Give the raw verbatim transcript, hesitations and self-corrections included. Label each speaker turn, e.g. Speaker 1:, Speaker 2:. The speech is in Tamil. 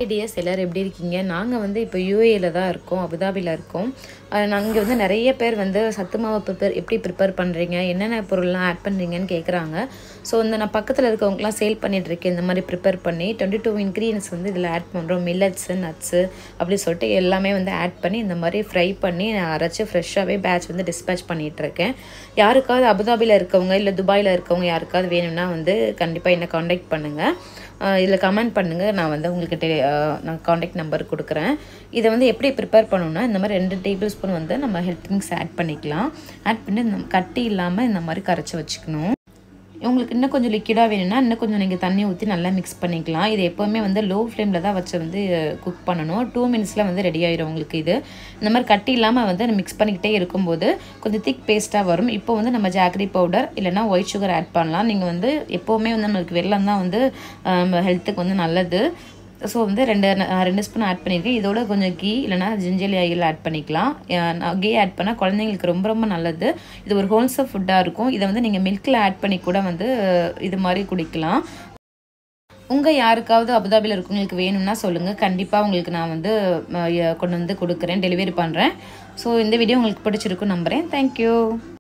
Speaker 1: டிஎஸ் எல்லாரும் எப்படி இருக்கீங்க? நாங்கள் வந்து இப்போ யூஏல தான் இருக்கோம், அபுதாபியில் இருக்கோம். நாங்கள் வந்து நிறைய பேர் வந்து சத்து மாவு ப்ரிப்பேர் எப்படி ப்ரிப்பேர் பண்ணுறீங்க, என்னென்ன பொருள்லாம் ஆட் பண்ணுறீங்கன்னு கேட்குறாங்க. ஸோ இந்த நான் பக்கத்தில் இருக்கவங்கலாம் சேல் பண்ணிகிட்ருக்கேன். இந்த மாதிரி ப்ரிப்பேர் பண்ணி டுவெண்ட்டி டூ இன்க்ரீடியன்ஸ் வந்து இதில் ஆட் பண்ணுறோம். மில்லட்ஸு, நட்ஸு அப்படி சொல்லிட்டு எல்லாமே வந்து ஆட் பண்ணி இந்த மாதிரி ஃப்ரை பண்ணி நான் அரைச்சி ஃப்ரெஷ்ஷாகவே பேட்ச் வந்து டிஸ்பேச் பண்ணிகிட்ருக்கேன். யாருக்காவது அபுதாபியில் இருக்கவங்க இல்லை துபாயில் இருக்கவங்க யாருக்காவது வேணும்னா வந்து கண்டிப்பாக என்னை காண்டாக்ட் பண்ணுங்கள். இதில் கமெண்ட் பண்ணுங்கள், நான் வந்து உங்களுக்கு டெ நான் காண்டாக்ட் நம்பர் கொடுக்குறேன். இதை வந்து எப்படி ப்ரிப்பேர் பண்ணணுன்னா இந்த மாதிரி ரெண்டு டேபிள் ஸ்பூன் வந்து நம்ம ஹெல்த் மிக்ஸ் ஆட் பண்ணிக்கலாம். ஆட் பண்ணி நம்ம கட்டி இல்லாமல் இந்த மாதிரி கரைச்சி வச்சுக்கணும். உங்களுக்கு இன்னும் கொஞ்சம் லிக்விடாக வேணும்னா இன்னும் கொஞ்சம் நீங்கள் தண்ணி ஊற்றி நல்லா மிக்ஸ் பண்ணிக்கலாம். இது எப்போவுமே வந்து லோ ஃப்ளேமில் தான் வச்சு வந்து குக் பண்ணணும். டூ மினிட்ஸில் வந்து ரெடி ஆகிடும் உங்களுக்கு. இது இந்த மாதிரி கட்டி இல்லாமல் வந்து மிக்ஸ் பண்ணிக்கிட்டே இருக்கும்போது கொஞ்சம் திக் பேஸ்ட்டாக வரும். இப்போ வந்து நம்ம ஜாகரி பவுடர் இல்லைனா ஒயிட் சுகர் ஆட் பண்ணலாம். நீங்கள் வந்து எப்போவுமே வந்து நம்மளுக்கு வெல்லம் தான் வந்து ஹெல்த்துக்கு வந்து நல்லது. ஸோ வந்து ரெண்டு ரெண்டு ஸ்பூன் ஆட் பண்ணியிருக்கேன். இதோட கொஞ்சம் கீ இல்லைனா ஜிஞ்சர் ஆயில் ஆட் பண்ணிக்கலாம். கீ ஆட் பண்ணால் குழந்தைங்களுக்கு ரொம்ப ரொம்ப நல்லது. இது ஒரு ஹோல்சம் ஃபுட்டாக இருக்கும். இதை வந்து நீங்கள் மில்கில் ஆட் பண்ணி கூட வந்து இது மாதிரி குடிக்கலாம். உங்கள் யாருக்காவது அபுதாபியில் இருக்கவங்களுக்கு வேணும்னா சொல்லுங்கள், கண்டிப்பாக உங்களுக்கு நான் வந்து கொண்டு வந்து கொடுக்குறேன், டெலிவரி பண்ணுறேன். ஸோ இந்த வீடியோ உங்களுக்கு பிடிச்சிருக்குன்னு நம்புகிறேன். தேங்க்யூ.